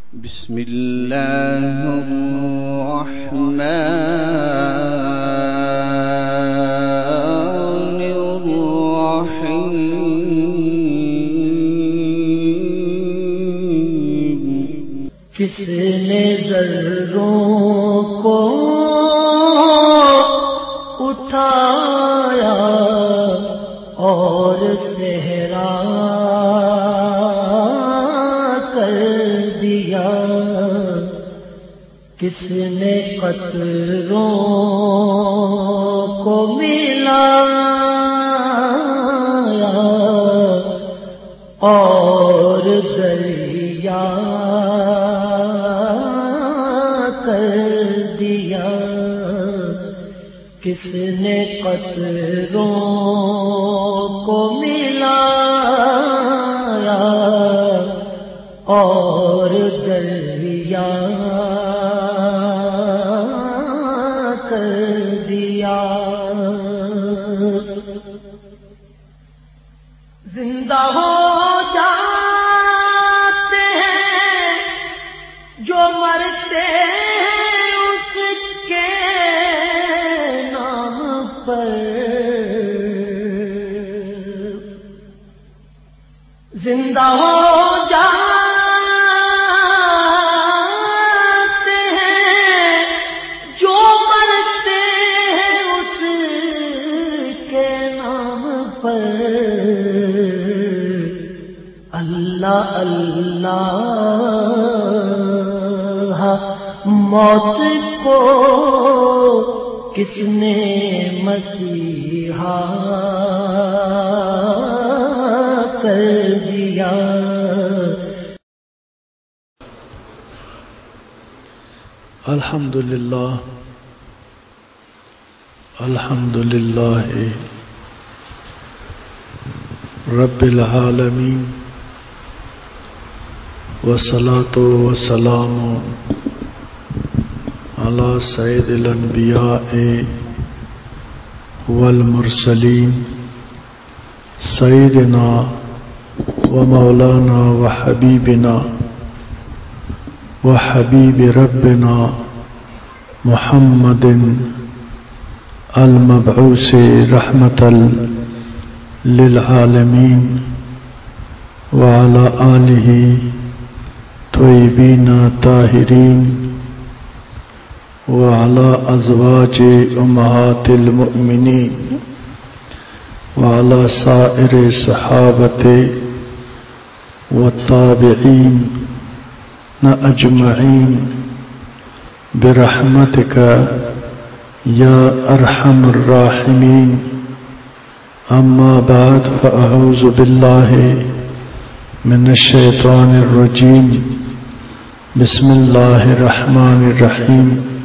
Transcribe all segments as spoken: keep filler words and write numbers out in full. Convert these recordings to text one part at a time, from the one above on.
بسم الله الرحمن الرحيم کس نے ذروں کو اٹھایا اور صحرا کر دیا، کس نے قطروں کو ملایا اور دریا کر دیا، کس نے قطروں کو ملایا اور دریا کر دیا۔ زندہ ہو جاتے ہیں جو مرتے ہیں اس کے نام پر، زندہ ہو جاتے ہیں جو مرتے ہیں اس کے نام پر۔ اللہ اللہ موت کو کس نے مسیحا کر دیا۔ الحمدللہ الحمدللہ رب العالمین، والصلاة والسلام علی سید الانبیاء والمرسلین سیدنا و مولانا و حبیبنا و حبیب ربنا محمد المبعوث رحمة للعالمین وعلى آلہ طیبین طاہرین وعلى ازواج امہات المؤمنین وعلى سائر صحابت والتابعین اجمعین برحمتک یا ارحم الراحمین۔ اما بعد فاعوذ باللہ من الشیطان الرجیم، بسم اللہ الرحمن الرحیم۔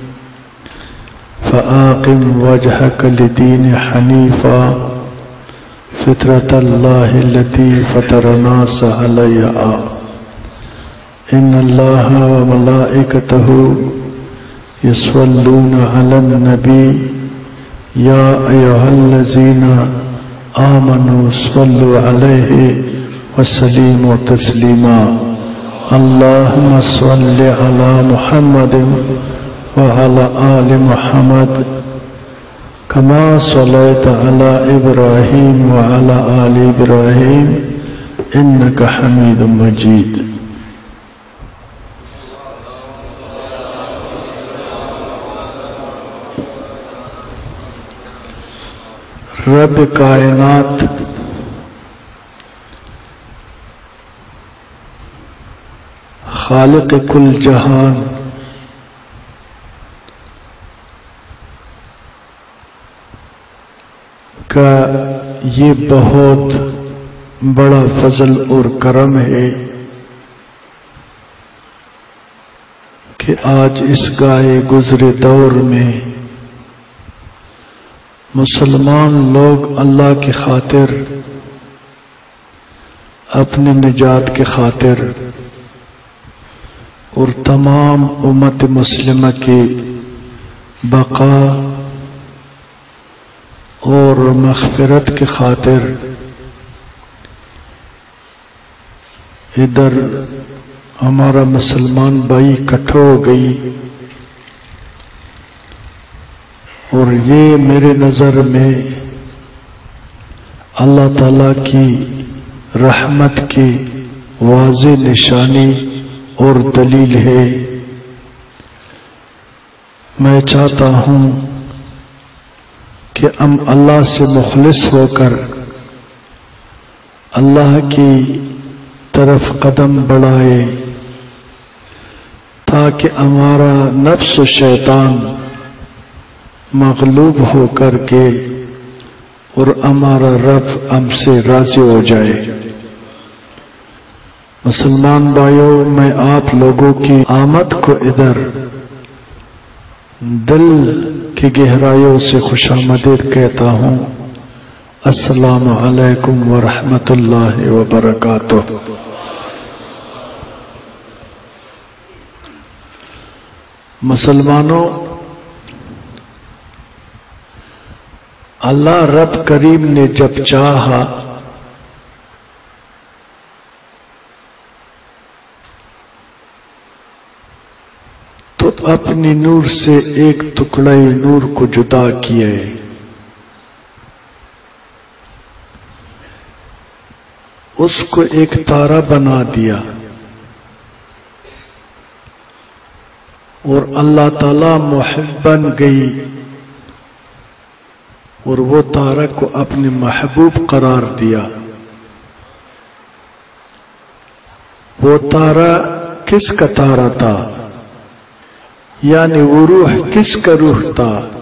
فآقم وجهك لدین حنیفا فطرة اللہ التي فطر الناس علیہا، ان اللہ وملائکتہ یصلون علی النبی یا ایہا الذین آمنوا صلوا علیہ وسلموا تسلیما۔ اللہم صل علی محمد وعلى آل محمد كما صليت على إبراهيم وعلى آل إبراهيم إنك حميد مجيد۔ رب کائنات خالق کل جہان کا یہ بہت بڑا فضل اور کرم ہے کہ آج اس گائے گزرے دور میں مسلمان لوگ اللہ کی خاطر، اپنی نجات کی خاطر اور تمام امت مسلمہ کی بقا اور مغفرت کی خاطر ادھر ہمارا مسلمان بھائی اکٹھا ہو گئی، اور یہ میرے نظر میں اللہ تعالیٰ کی رحمت کی واضح نشانی اور دلیل ہے۔ میں چاہتا ہوں کہ ہم اللہ سے مخلص ہو کر اللہ کی طرف قدم بڑھائے، تاکہ ہمارا نفس و شیطان مغلوب ہو کر کے اور ہمارا رب ہم سے راضی ہو جائے۔ مسلمان بھائیوں، میں آپ لوگوں کی آمد کو ادھر دل کی گہرائیوں سے خوش آمدید کہتا ہوں۔ السلام علیکم ورحمۃ اللہ وبرکاتہ۔ مسلمانوں، اللہ رب کریم نے جب چاہا تو اپنی نور سے ایک ٹکڑے نور کو جدا کیے، اس کو ایک تارا بنا دیا، اور اللہ تعالی محب بن گئی اور وہ تارا کو اپنے محبوب قرار دیا۔ وہ تارا کس کا تارا تھا؟ یعنی وہ روح کس کا روح تھا؟